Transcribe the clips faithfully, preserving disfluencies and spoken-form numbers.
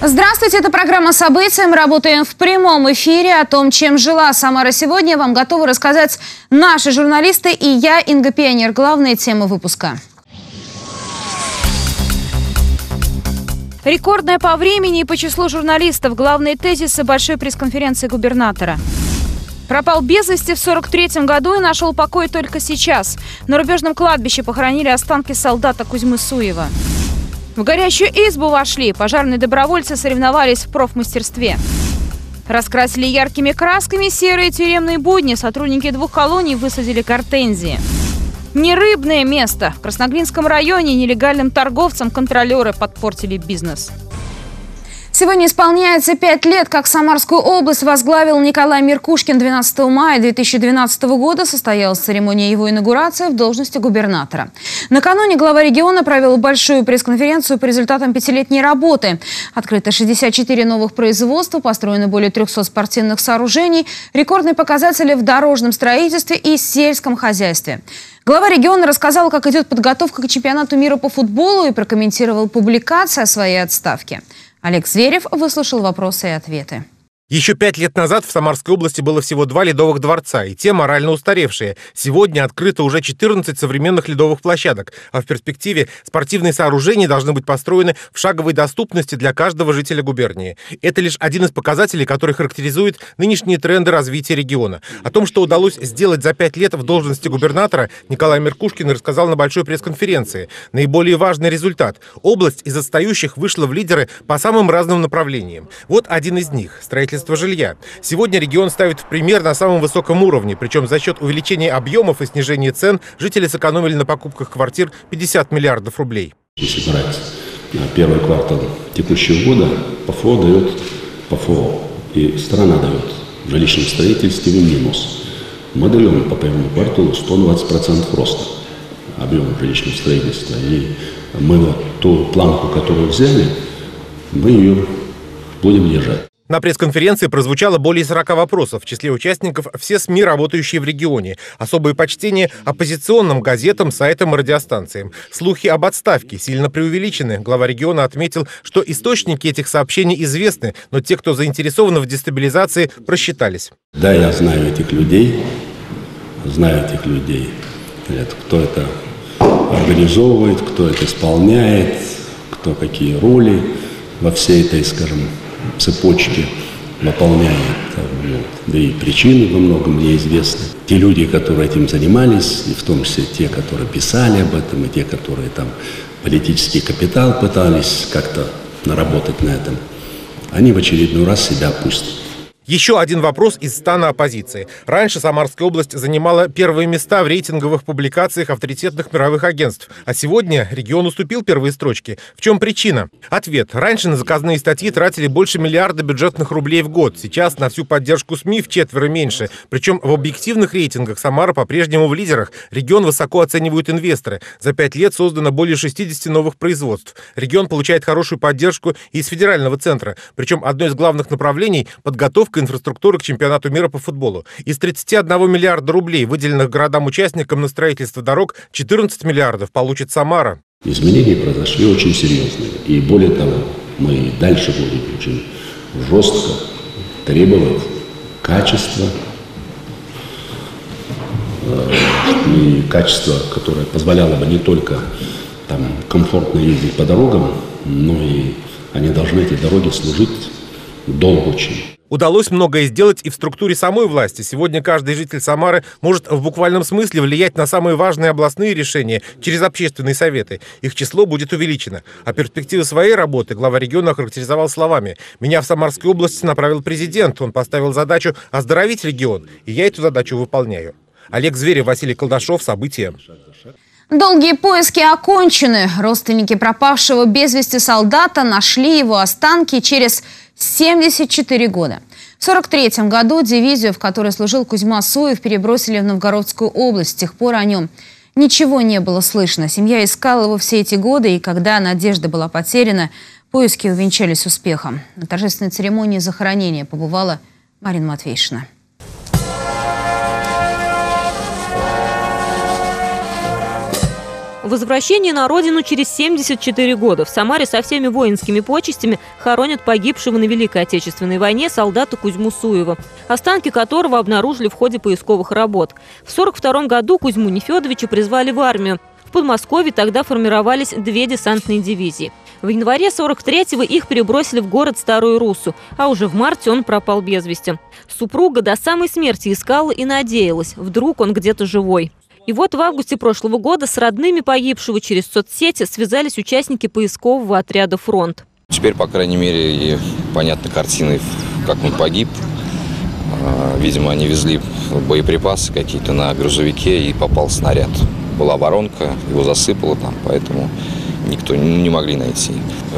Здравствуйте, это программа «События». Мы работаем в прямом эфире. О том, чем жила Самара сегодня, вам готовы рассказать наши журналисты и я, Инга Пионер. Главные темы выпуска. Рекордная по времени и по числу журналистов. Главные тезисы большой пресс-конференции губернатора. Пропал без вести в сорок третьем году и нашел покой только сейчас. На рубежном кладбище похоронили останки солдата Кузьмы Суева. В горящую избу вошли. Пожарные добровольцы соревновались в профмастерстве. Раскрасили яркими красками серые тюремные будни. Сотрудники двух колоний высадили гортензии. Нерыбное место. В Красноглинском районе нелегальным торговцам контролеры подпортили бизнес. Сегодня исполняется пять лет, как Самарскую область возглавил Николай Меркушкин. двенадцатого мая две тысячи двенадцатого года состоялась церемония его инаугурации в должности губернатора. Накануне глава региона провел большую пресс-конференцию по результатам пятилетней работы. Открыто шестьдесят четыре новых производства, построено более трёхсот спортивных сооружений, рекордные показатели в дорожном строительстве и сельском хозяйстве. Глава региона рассказал, как идет подготовка к чемпионату мира по футболу и прокомментировал публикацию о своей отставке. Олег Зверев выслушал вопросы и ответы. Еще пять лет назад в Самарской области было всего два ледовых дворца, и те морально устаревшие. Сегодня открыто уже четырнадцать современных ледовых площадок, а в перспективе спортивные сооружения должны быть построены в шаговой доступности для каждого жителя губернии. Это лишь один из показателей, который характеризует нынешние тренды развития региона. О том, что удалось сделать за пять лет в должности губернатора, Николай Меркушкин рассказал на большой пресс-конференции. Наиболее важный результат – область из отстающих вышла в лидеры по самым разным направлениям. Вот один из них – строительство жилья. Сегодня регион ставит в пример на самом высоком уровне, причем за счет увеличения объемов и снижения цен жители сэкономили на покупках квартир пятьдесят миллиардов рублей. Если брать первый квартал текущего года, ПФО дает ПФО, и страна дает в жилищном строительстве минус. Мы даем по первому кварталу сто двадцать процентов роста объема жилищного строительства. И мы вот ту планку, которую взяли, мы ее будем держать. На пресс-конференции прозвучало более сорока вопросов. В числе участников все СМИ, работающие в регионе. Особое почтение оппозиционным газетам, сайтам и радиостанциям. Слухи об отставке сильно преувеличены. Глава региона отметил, что источники этих сообщений известны, но те, кто заинтересованы в дестабилизации, просчитались. Да, я знаю этих людей, знаю этих людей. Кто это организовывает, кто это исполняет, кто какие роли во всей этой, скажем, цепочки выполняет, вот. Да и причины во многом неизвестны. Те люди, которые этим занимались, и в том числе те, которые писали об этом, и те, которые там политический капитал пытались как-то наработать на этом, они в очередной раз себя опустят. Еще один вопрос из стана оппозиции. Раньше Самарская область занимала первые места в рейтинговых публикациях авторитетных мировых агентств. А сегодня регион уступил первые строчки. В чем причина? Ответ. Раньше на заказные статьи тратили больше миллиарда бюджетных рублей в год. Сейчас на всю поддержку СМИ вчетверо меньше. Причем в объективных рейтингах Самара по-прежнему в лидерах. Регион высоко оценивают инвесторы. За пять лет создано более шестидесяти новых производств. Регион получает хорошую поддержку и из федерального центра. Причем одно из главных направлений – подготовка инфраструктуры к чемпионату мира по футболу. Из тридцати одного миллиарда рублей, выделенных городам-участникам на строительство дорог, четырнадцать миллиардов получит Самара. Изменения произошли очень серьезные. И более того, мы дальше будем очень жестко требовать качества, и качество, которое позволяло бы не только там комфортно ездить по дорогам, но и они должны, эти дороги, служить долго очень. Удалось многое сделать и в структуре самой власти. Сегодня каждый житель Самары может в буквальном смысле влиять на самые важные областные решения через общественные советы. Их число будет увеличено. А перспективы своей работы глава региона охарактеризовал словами: «Меня в Самарской области направил президент. Он поставил задачу оздоровить регион. И я эту задачу выполняю». Олег Зверев, Василий Колдашов. События. Долгие поиски окончены. Родственники пропавшего без вести солдата нашли его останки через семьдесят четыре года. В сорок третьем году дивизию, в которой служил Кузьма Суев, перебросили в Новгородскую область. С тех пор о нем ничего не было слышно. Семья искала его все эти годы, и когда надежда была потеряна, поиски увенчались успехом. На торжественной церемонии захоронения побывала Марина Матвейшина. Возвращение на родину через семьдесят четыре года. В Самаре со всеми воинскими почестями хоронят погибшего на Великой Отечественной войне солдата Кузьму Суева, останки которого обнаружили в ходе поисковых работ. В сорок втором году Кузьму Нефедовича призвали в армию. В Подмосковье тогда формировались две десантные дивизии. В январе сорок третьего их перебросили в город Старую Руссу, а уже в марте он пропал без вести. Супруга до самой смерти искала и надеялась, вдруг он где-то живой. И вот в августе прошлого года с родными погибшего через соцсети связались участники поискового отряда «Фронт». Теперь, по крайней мере, и понятна картина, как он погиб. Видимо, они везли боеприпасы какие-то на грузовике и попал снаряд. Была воронка, его засыпало там, поэтому никто не могли найти.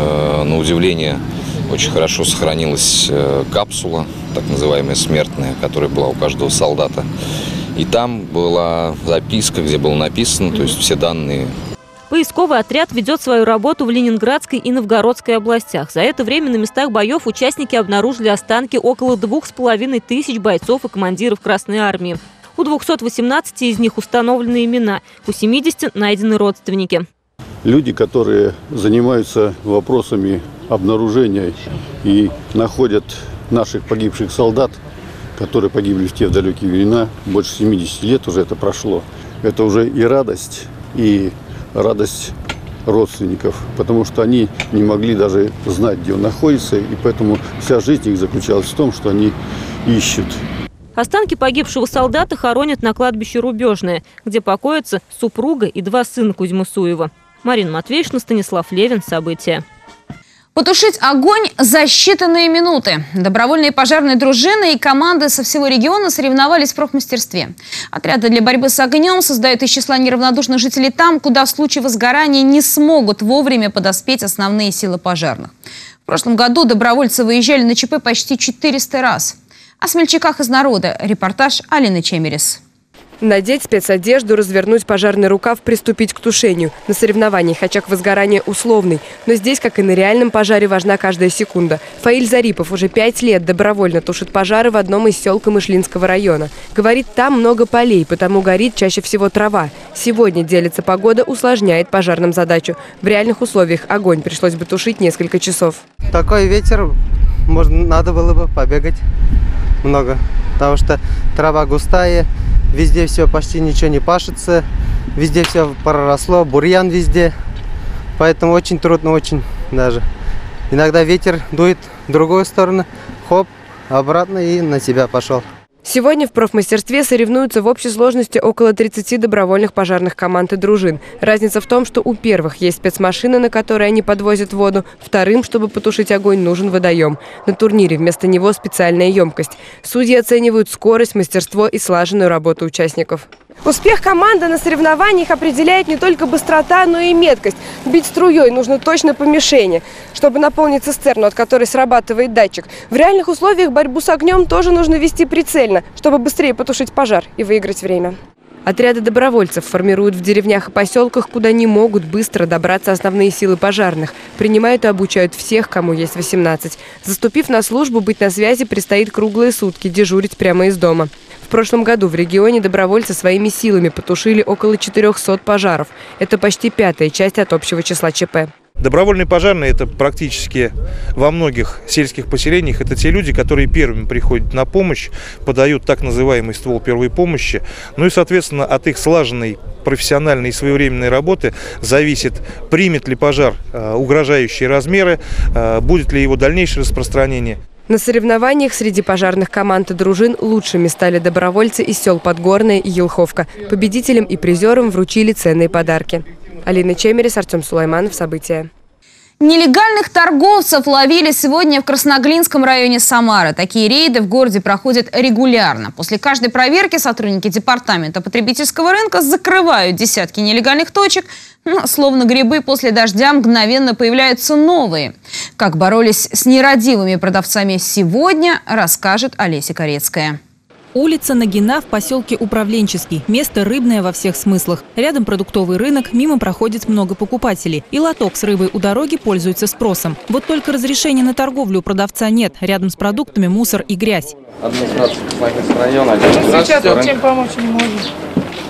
На удивление, очень хорошо сохранилась капсула, так называемая смертная, которая была у каждого солдата. И там была записка, где было написано, то есть все данные. Поисковый отряд ведет свою работу в Ленинградской и Новгородской областях. За это время на местах боев участники обнаружили останки около двух с половиной тысяч бойцов и командиров Красной Армии. У двухсот восемнадцати из них установлены имена, у семидесяти найдены родственники. Люди, которые занимаются вопросами обнаружения и находят наших погибших солдат, которые погибли в те далекие времена, больше семидесяти лет уже это прошло. Это уже и радость, и радость родственников, потому что они не могли даже знать, где он находится, и поэтому вся жизнь их заключалась в том, что они ищут. Останки погибшего солдата хоронят на кладбище Рубежное, где покоятся супруга и два сына Кузьмы Суева. Марина Матвеевна, Станислав Левин. События. Потушить огонь за считанные минуты. Добровольные пожарные дружины и команды со всего региона соревновались в профмастерстве. Отряды для борьбы с огнем создают из числа неравнодушных жителей там, куда в случае возгорания не смогут вовремя подоспеть основные силы пожарных. В прошлом году добровольцы выезжали на ЧП почти четыреста раз. О смельчаках из народа. Репортаж Алины Чемерис. Надеть спецодежду, развернуть пожарный рукав, приступить к тушению. На соревнованиях очаг возгорания условный. Но здесь, как и на реальном пожаре, важна каждая секунда. Фаиль Зарипов уже пять лет добровольно тушит пожары в одном из сел Камышлинского района. Говорит, там много полей, потому горит чаще всего трава. Сегодня, делится, погода усложняет пожарным задачу. В реальных условиях огонь пришлось бы тушить несколько часов. Такой ветер, можно, надо было бы побегать много, потому что трава густая. Везде все, почти ничего не пашется, везде все проросло, бурьян везде, поэтому очень трудно, очень даже. Иногда ветер дует в другую сторону, хоп, обратно и на себя пошел. Сегодня в профмастерстве соревнуются в общей сложности около тридцати добровольных пожарных команд и дружин. Разница в том, что у первых есть спецмашины, на которые они подвозят воду, вторым, чтобы потушить огонь, нужен водоем. На турнире вместо него специальная емкость. Судьи оценивают скорость, мастерство и слаженную работу участников. Успех команды на соревнованиях определяет не только быстрота, но и меткость. Бить струей нужно точно по мишени, чтобы наполнить цистерну, от которой срабатывает датчик. В реальных условиях борьбу с огнем тоже нужно вести прицельно, чтобы быстрее потушить пожар и выиграть время. Отряды добровольцев формируют в деревнях и поселках, куда не могут быстро добраться основные силы пожарных. Принимают и обучают всех, кому есть восемнадцать. Заступив на службу, быть на связи предстоит круглые сутки, дежурить прямо из дома. В прошлом году в регионе добровольцы своими силами потушили около четырёхсот пожаров. Это почти пятая часть от общего числа ЧП. Добровольные пожарные – это практически во многих сельских поселениях. Это те люди, которые первыми приходят на помощь, подают так называемый ствол первой помощи. Ну и, соответственно, от их слаженной профессиональной и своевременной работы зависит, примет ли пожар э, угрожающие размеры, э, будет ли его дальнейшее распространение. На соревнованиях среди пожарных команд и дружин лучшими стали добровольцы из сел Подгорное и Елховка. Победителям и призерам вручили ценные подарки. Алина Чемерис, Артем Сулайманов. События. Нелегальных торговцев ловили сегодня в Красноглинском районе Самары. Такие рейды в городе проходят регулярно. После каждой проверки сотрудники департамента потребительского рынка закрывают десятки нелегальных точек. Но, словно грибы после дождя, мгновенно появляются новые. Как боролись с нерадивыми продавцами сегодня, расскажет Олеся Корецкая. Улица Нагина в поселке Управленческий. Место рыбное во всех смыслах. Рядом продуктовый рынок, мимо проходит много покупателей. И лоток с рыбой у дороги пользуется спросом. Вот только разрешения на торговлю у продавца нет. Рядом с продуктами мусор и грязь. Администрация района. Сейчас чем помочь не можем.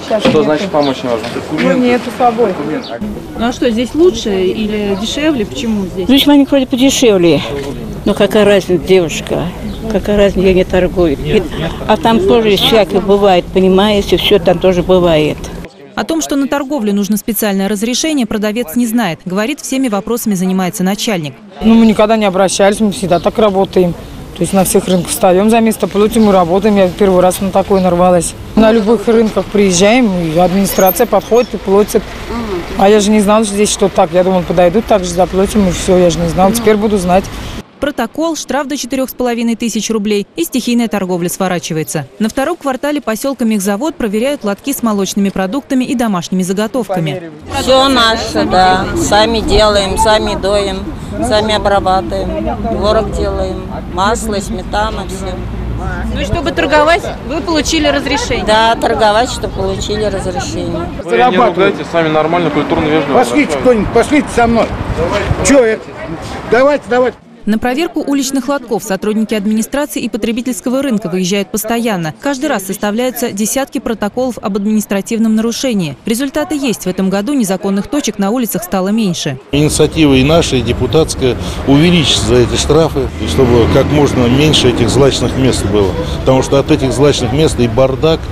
сейчас Что нету. значит помочь не можно? Ну, нету с собой. Ну а что, здесь лучше или дешевле? Почему здесь? Ну, здесь вроде подешевле. Ну, какая разница, девушка? Какая разница, я не торгую. А там тоже всякое бывает, понимаете, все там тоже бывает. О том, что на торговлю нужно специальное разрешение, продавец не знает. Говорит, всеми вопросами занимается начальник. Ну, мы никогда не обращались, мы всегда так работаем. То есть на всех рынках встаем за место, платим и работаем. Я первый раз на такое нарвалась. На любых рынках приезжаем, и администрация подходит и платит. А я же не знала, что здесь что так. Я думала, подойдут, так же заплатим, и все. Я же не знала, теперь буду знать. Протокол, штраф до четырёх с половиной тысяч рублей и стихийная торговля сворачивается. На втором квартале поселка Мехзавод проверяют лотки с молочными продуктами и домашними заготовками. Все наше, да. Сами делаем, сами доим, сами обрабатываем. Творог делаем, масло, сметана, все. Ну и чтобы торговать, вы получили разрешение? Да, торговать, чтобы получили разрешение. Вы не ругайте, сами нормально, культурно, вежливо. Пошлите кто-нибудь, пошлите со мной. Че это? Давайте, давайте. На проверку уличных лотков сотрудники администрации и потребительского рынка выезжают постоянно. Каждый раз составляются десятки протоколов об административном нарушении. Результаты есть. В этом году незаконных точек на улицах стало меньше. Инициатива и наша, и депутатская увеличить за эти штрафы, и чтобы как можно меньше этих злачных мест было. Потому что от этих злачных мест и бардак,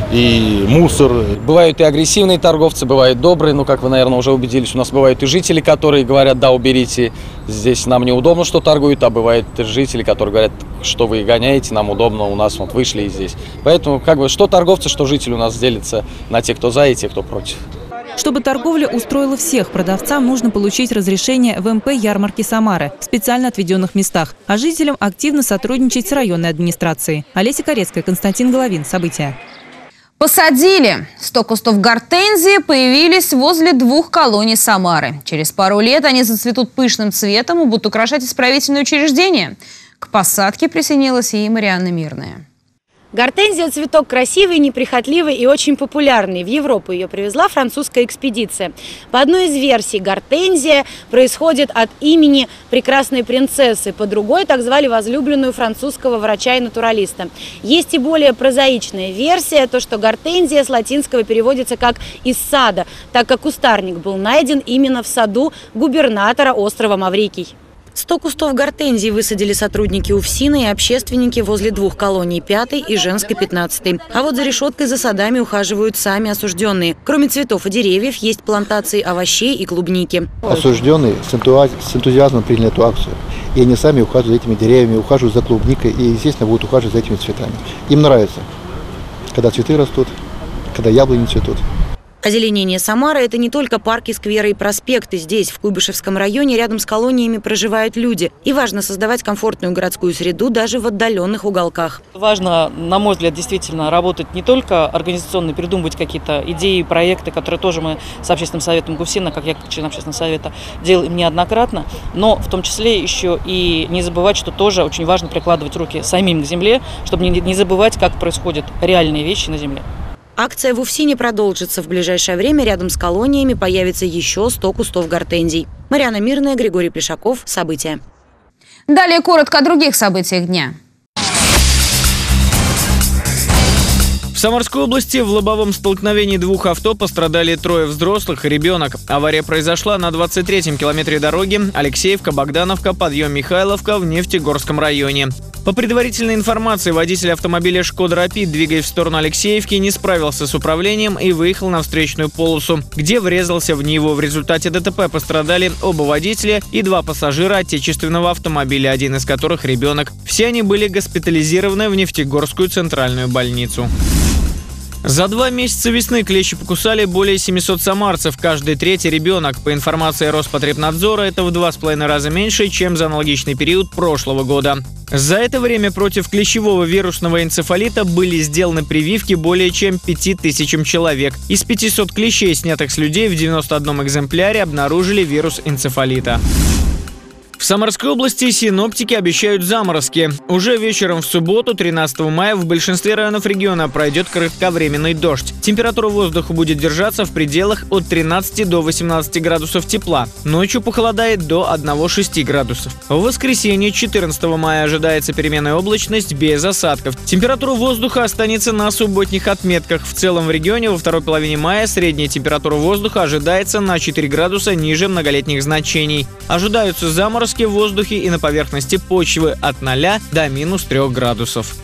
и мусор. Бывают и агрессивные торговцы, бывают добрые. Ну, как вы, наверное, уже убедились, у нас бывают и жители, которые говорят: да, уберите, здесь нам неудобно, что торгуют. А бывают и жители, которые говорят: что вы гоняете, нам удобно, у нас вот вышли и здесь. Поэтому, как бы, что торговцы, что жители у нас делятся на тех, кто за, и тех, кто против. Чтобы торговля устроила всех, продавцам нужно получить разрешение в эм пэ ярмарки Самары в специально отведенных местах, а жителям активно сотрудничать с районной администрацией. Олеся Корецкая, Константин Головин. События. Посадили. сто кустов гортензии появились возле двух колоний Самары. Через пару лет они зацветут пышным цветом и будут украшать исправительные учреждения. К посадке присоединилась и Марианна Мирная. Гортензия – цветок красивый, неприхотливый и очень популярный. В Европу ее привезла французская экспедиция. По одной из версий, гортензия происходит от имени прекрасной принцессы. По другой так звали возлюбленную французского врача и натуралиста. Есть и более прозаичная версия, то что гортензия с латинского переводится как «из сада», так как кустарник был найден именно в саду губернатора острова Маврикий. Сто кустов гортензии высадили сотрудники УФСИНа и общественники возле двух колоний пятой и Женской пятнадцатой. А вот за решеткой за садами ухаживают сами осужденные. Кроме цветов и деревьев, есть плантации овощей и клубники. Осужденные с энтузиазмом приняли эту акцию. И они сами ухаживают за этими деревьями, ухаживают за клубникой и, естественно, будут ухаживать за этими цветами. Им нравится, когда цветы растут, когда яблони цветут. Озеленение Самары – это не только парки, скверы и проспекты. Здесь, в Куйбышевском районе, рядом с колониями проживают люди. И важно создавать комфортную городскую среду даже в отдаленных уголках. Важно, на мой взгляд, действительно работать не только организационно, придумывать какие-то идеи, проекты, которые тоже мы с общественным советом ГУФСИНа, как я как член общественного совета, делаем неоднократно, но в том числе еще и не забывать, что тоже очень важно прикладывать руки самим к земле, чтобы не забывать, как происходят реальные вещи на земле. Акция в УФСИНе продолжится. В ближайшее время рядом с колониями появится еще сто кустов гортензий. Марианна Мирная, Григорий Плешаков. События. Далее коротко о других событиях дня. В Самарской области в лобовом столкновении двух авто пострадали трое взрослых и ребенок. Авария произошла на двадцать третьем километре дороги Алексеевка-Богдановка, подъем Михайловка в Нефтегорском районе. По предварительной информации, водитель автомобиля «Шкода Рапид», двигаясь в сторону Алексеевки, не справился с управлением и выехал на встречную полосу, где врезался в Ниву. В результате ДТП пострадали оба водителя и два пассажира отечественного автомобиля, один из которых ребенок. Все они были госпитализированы в Нефтегорскую центральную больницу. За два месяца весны клещи покусали более семисот самарцев, каждый третий ребенок. По информации Роспотребнадзора, это в два с половиной раза меньше, чем за аналогичный период прошлого года. За это время против клещевого вирусного энцефалита были сделаны прививки более чем пяти тысячам человек. Из пятисот клещей, снятых с людей, в девяноста одном экземпляре обнаружили вирус энцефалита. В В Самарской области синоптики обещают заморозки. Уже вечером в субботу, тринадцатого мая, в большинстве районов региона пройдет кратковременный дождь. Температура воздуха будет держаться в пределах от тринадцати до восемнадцати градусов тепла. Ночью похолодает до одного — шести градусов. В воскресенье, четырнадцатого мая, ожидается переменная облачность без осадков. Температура воздуха останется на субботних отметках. В целом в регионе во второй половине мая средняя температура воздуха ожидается на четыре градуса ниже многолетних значений. Ожидаются заморозки в воздухе и на поверхности почвы от ноля до минус трех градусов.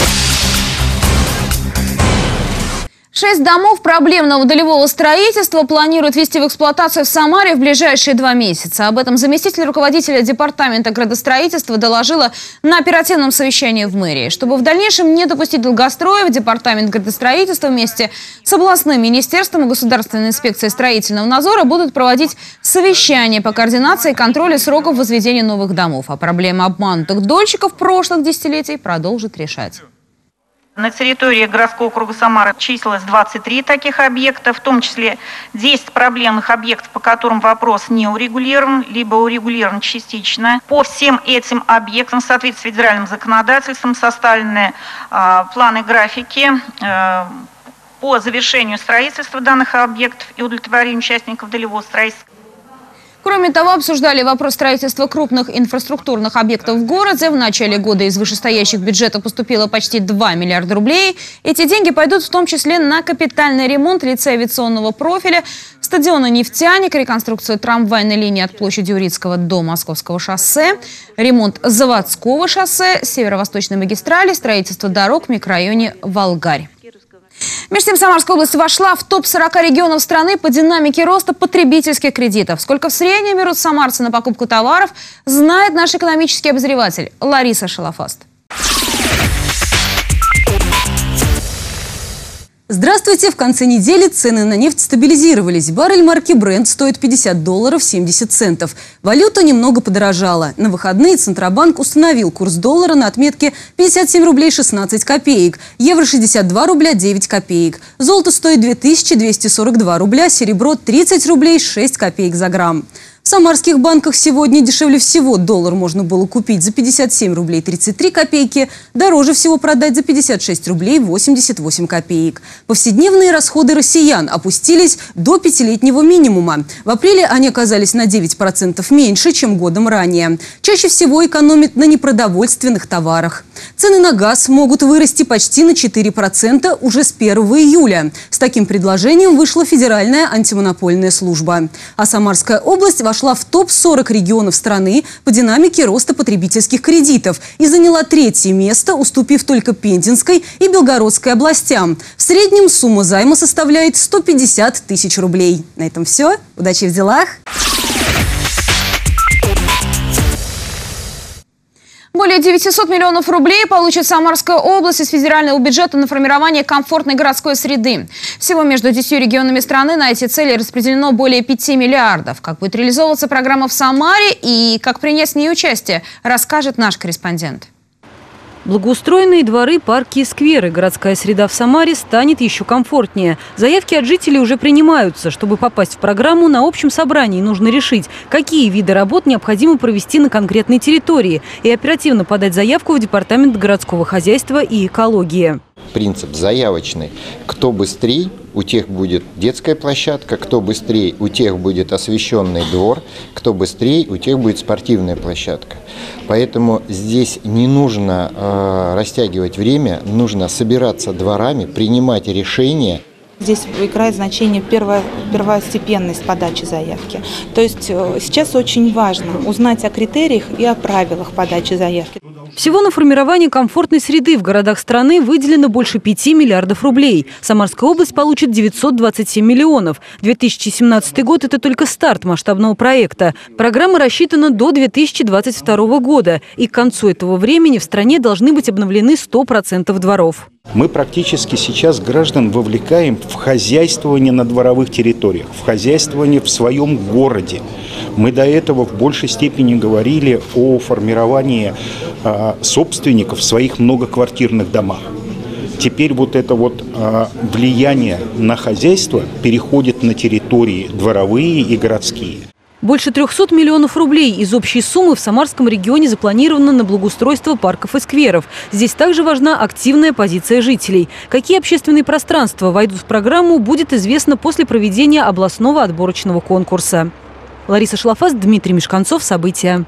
Шесть домов проблемного долевого строительства планируют ввести в эксплуатацию в Самаре в ближайшие два месяца. Об этом заместитель руководителя департамента градостроительства доложила на оперативном совещании в мэрии. Чтобы в дальнейшем не допустить долгостроев, департамент градостроительства вместе с областным министерством и Государственной инспекцией строительного надзора будут проводить совещания по координации и контролю сроков возведения новых домов. А проблемы обманутых дольщиков прошлых десятилетий продолжит решать. На территории городского округа Самара числилось двадцать три таких объекта, в том числе десять проблемных объектов, по которым вопрос не урегулирован, либо урегулирован частично. По всем этим объектам в соответствии с федеральным законодательством составлены э, планы, графики э, по завершению строительства данных объектов и удовлетворению участников долевого строительства. Кроме того, обсуждали вопрос строительства крупных инфраструктурных объектов в городе. В начале года из вышестоящих бюджетов поступило почти два миллиарда рублей. Эти деньги пойдут в том числе на капитальный ремонт лицея авиационного профиля, стадиона «Нефтяник», реконструкцию трамвайной линии от площади Урицкого до Московского шоссе, ремонт заводского шоссе, северо-восточной магистрали, строительство дорог в микрорайоне Волгарь. Между тем, Самарская область вошла в топ сорока регионов страны по динамике роста потребительских кредитов. Сколько в среднем берут самарцы на покупку товаров, знает наш экономический обозреватель Лариса Шалафаст. Здравствуйте! В конце недели цены на нефть стабилизировались. Баррель марки Brent стоит пятьдесят долларов семьдесят центов. Валюта немного подорожала. На выходные Центробанк установил курс доллара на отметке пятьдесят семь рублей шестнадцать копеек, евро шестьдесят два рубля девять копеек. Золото стоит две тысячи двести сорок два рубля, серебро тридцать рублей шесть копеек за грамм. В самарских банках сегодня дешевле всего доллар можно было купить за пятьдесят семь рублей тридцать три копейки, дороже всего продать за пятьдесят шесть рублей восемьдесят восемь копеек. Повседневные расходы россиян опустились до пятилетнего минимума. В апреле они оказались на девять процентов меньше, чем годом ранее. Чаще всего экономят на непродовольственных товарах. Цены на газ могут вырасти почти на четыре процента уже с первого июля. С таким предложением вышла Федеральная антимонопольная служба. А Самарская область вошла в топ сорок регионов страны по динамике роста потребительских кредитов и заняла третье место, уступив только Пензенской и Белгородской областям. В среднем сумма займа составляет сто пятьдесят тысяч рублей. На этом все. Удачи в делах! Более девятисот миллионов рублей получит Самарская область из федерального бюджета на формирование комфортной городской среды. Всего между десятью регионами страны на эти цели распределено более пяти миллиардов. Как будет реализовываться программа в Самаре и как принять в ней участие, расскажет наш корреспондент. Благоустроенные дворы, парки и скверы. Городская среда в Самаре станет еще комфортнее. Заявки от жителей уже принимаются. Чтобы попасть в программу, на общем собрании нужно решить, какие виды работ необходимо провести на конкретной территории и оперативно подать заявку в Департамент городского хозяйства и экологии. Принцип заявочный. Кто быстрее, у тех будет детская площадка, кто быстрее, у тех будет освещенный двор, кто быстрее, у тех будет спортивная площадка. Поэтому здесь не нужно э, растягивать время, нужно собираться дворами, принимать решения. Здесь играет значение первая, первостепенность подачи заявки. То есть сейчас очень важно узнать о критериях и о правилах подачи заявки. Всего на формирование комфортной среды в городах страны выделено больше пяти миллиардов рублей. Самарская область получит девятьсот двадцать семь миллионов. две тысячи семнадцатый год – это только старт масштабного проекта. Программа рассчитана до две тысячи двадцать второго года. И к концу этого времени в стране должны быть обновлены сто процентов дворов. Мы практически сейчас граждан вовлекаем в хозяйствование на дворовых территориях, в хозяйствование в своем городе. Мы до этого в большей степени говорили о формировании э, собственников в своих многоквартирных домах. Теперь вот это вот э, влияние на хозяйство переходит на территории дворовые и городские. Больше трёхсот миллионов рублей из общей суммы в Самарском регионе запланировано на благоустройство парков и скверов. Здесь также важна активная позиция жителей. Какие общественные пространства войдут в программу, будет известно после проведения областного отборочного конкурса. Лариса Шлафас, Дмитрий Мешканцов. События.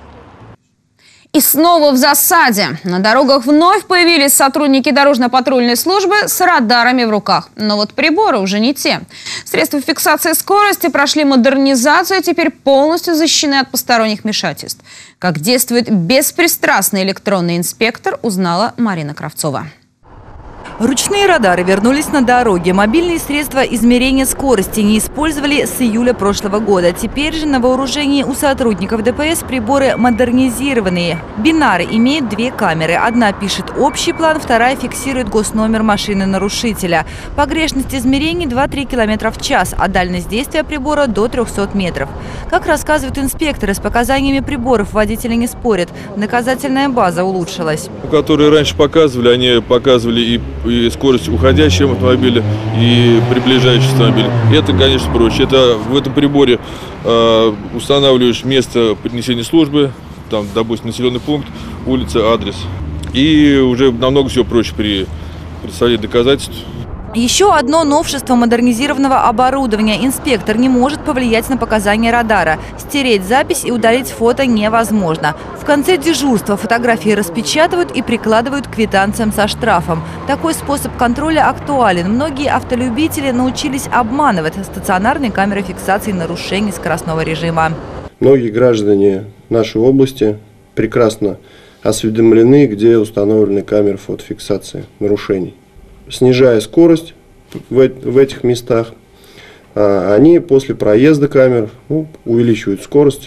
И снова в засаде. На дорогах вновь появились сотрудники дорожно-патрульной службы с радарами в руках. Но вот приборы уже не те. Средства фиксации скорости прошли модернизацию и теперь полностью защищены от посторонних вмешательств. Как действует беспристрастный электронный инспектор, узнала Марина Кравцова. Ручные радары вернулись на дороге. Мобильные средства измерения скорости не использовали с июля прошлого года. Теперь же на вооружении у сотрудников ДПС приборы модернизированные. Бинары имеют две камеры. Одна пишет общий план, вторая фиксирует госномер машины нарушителя. Погрешность измерений два-три километра в час, а дальность действия прибора до трёхсот метров. Как рассказывают инспекторы, с показаниями приборов водители не спорят. Наказательная база улучшилась. Которые раньше показывали, они показывали и и скорость уходящего автомобиля, и приближающегося автомобиля. Это, конечно, проще. Это в этом приборе э, устанавливаешь место принесения службы, там, допустим, населенный пункт, улица, адрес. И уже намного все проще при представлении доказательств. Еще одно новшество модернизированного оборудования. Инспектор не может повлиять на показания радара. Стереть запись и удалить фото невозможно. В конце дежурства фотографии распечатывают и прикладывают к квитанциям со штрафом. Такой способ контроля актуален. Многие автолюбители научились обманывать стационарные камеры фиксации нарушений скоростного режима. Многие граждане нашей области прекрасно осведомлены, где установлены камеры фотофиксации нарушений. Снижая скорость в этих местах, они после проезда камер ну, увеличивают скорость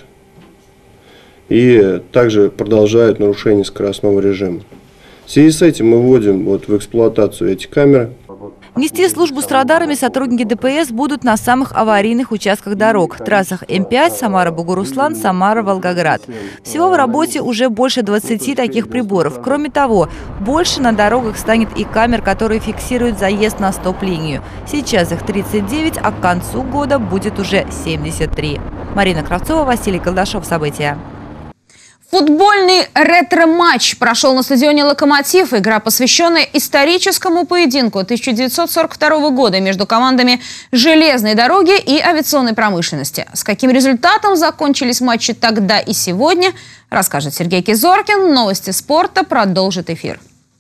и также продолжают нарушение скоростного режима. В связи с этим мы вводим вот в эксплуатацию эти камеры. Нести службу с радарами сотрудники ДПС будут на самых аварийных участках дорог. Трассах М пять, Самара-Бугуруслан, Самара-Волгоград. Всего в работе уже больше двадцати таких приборов. Кроме того, больше на дорогах станет и камер, которые фиксируют заезд на стоп-линию. Сейчас их тридцать девять, а к концу года будет уже семьдесят три. Марина Кравцова, Василий Колдашов. События. Футбольный ретро-матч прошел на стадионе «Локомотив». Игра, посвященная историческому поединку тысяча девятьсот сорок второго года между командами железной дороги и авиационной промышленности. С каким результатом закончились матчи тогда и сегодня, расскажет Сергей Кизоркин. Новости спорта продолжит эфир.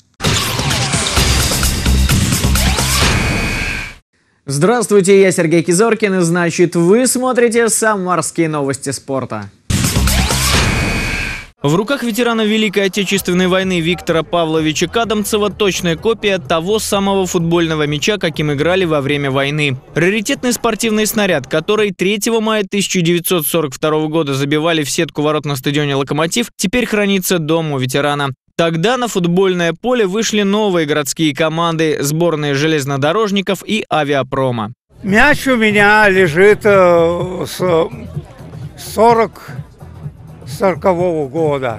Здравствуйте, я Сергей Кизоркин, и значит, вы смотрите «Самарские новости спорта». В руках ветерана Великой Отечественной войны Виктора Павловича Кадамцева точная копия того самого футбольного мяча, каким играли во время войны. Раритетный спортивный снаряд, который третьего мая тысяча девятьсот сорок второго года забивали в сетку ворот на стадионе «Локомотив», теперь хранится дома у ветерана. Тогда на футбольное поле вышли новые городские команды, сборные железнодорожников и авиапрома. Мяч у меня лежит с сорок сорокового года.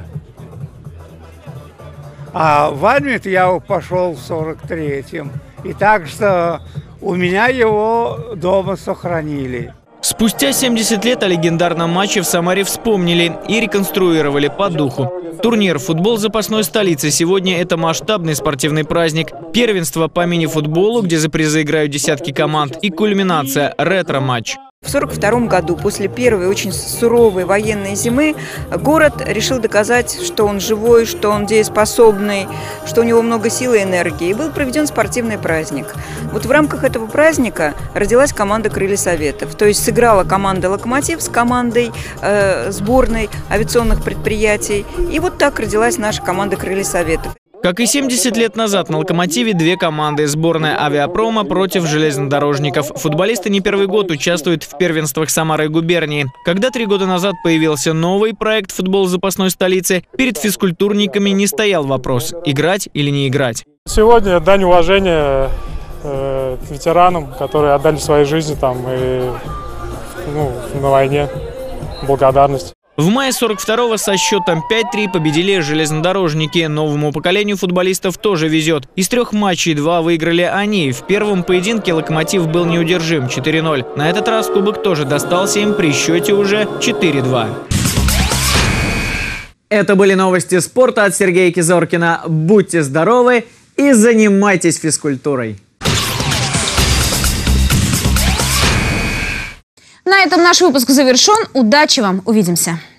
А в армию я пошел в сорок третьем. И так что у меня его дома сохранили. Спустя семьдесят лет о легендарном матче в Самаре вспомнили и реконструировали по духу. Турнир «Футбол запасной столицы» сегодня – это масштабный спортивный праздник. Первенство по мини-футболу, где за призы играют десятки команд, и кульминация – ретро-матч. В сорок втором году, после первой очень суровой военной зимы, город решил доказать, что он живой, что он дееспособный, что у него много силы и энергии. И был проведен спортивный праздник. Вот в рамках этого праздника родилась команда «Крылья Советов». То есть сыграла команда «Локомотив» с командой э, сборной авиационных предприятий. И вот так родилась наша команда «Крылья Советов». Как и семьдесят лет назад на «Локомотиве» две команды – сборная авиапрома против железнодорожников. Футболисты не первый год участвуют в первенствах Самары и губернии. Когда три года назад появился новый проект «Футбол запасной столицы», перед физкультурниками не стоял вопрос – играть или не играть. Сегодня дань уважения э, ветеранам, которые отдали свои жизни там и, ну, на войне. Благодарность. В мае сорок второго со счетом пять-три победили железнодорожники. Новому поколению футболистов тоже везет. Из трех матчей два выиграли они. В первом поединке «Локомотив» был неудержим четыре ноль. На этот раз кубок тоже достался им при счете уже четыре-два. Это были новости спорта от Сергея Кизоркина. Будьте здоровы и занимайтесь физкультурой. На этом наш выпуск завершен. Удачи вам. Увидимся.